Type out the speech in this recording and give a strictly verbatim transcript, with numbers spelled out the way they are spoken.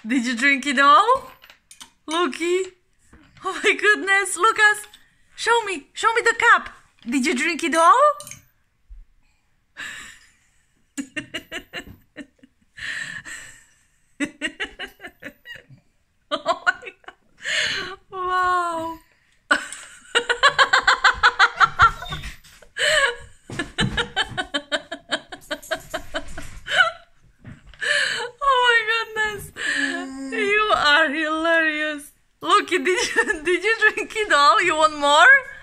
Did you drink it all? Loki. Oh my goodness, Lucas. Show me. Show me the cup. Did you drink it all? Oh my God. Wow. You are hilarious. Loki, did you, did you drink it all? You want more?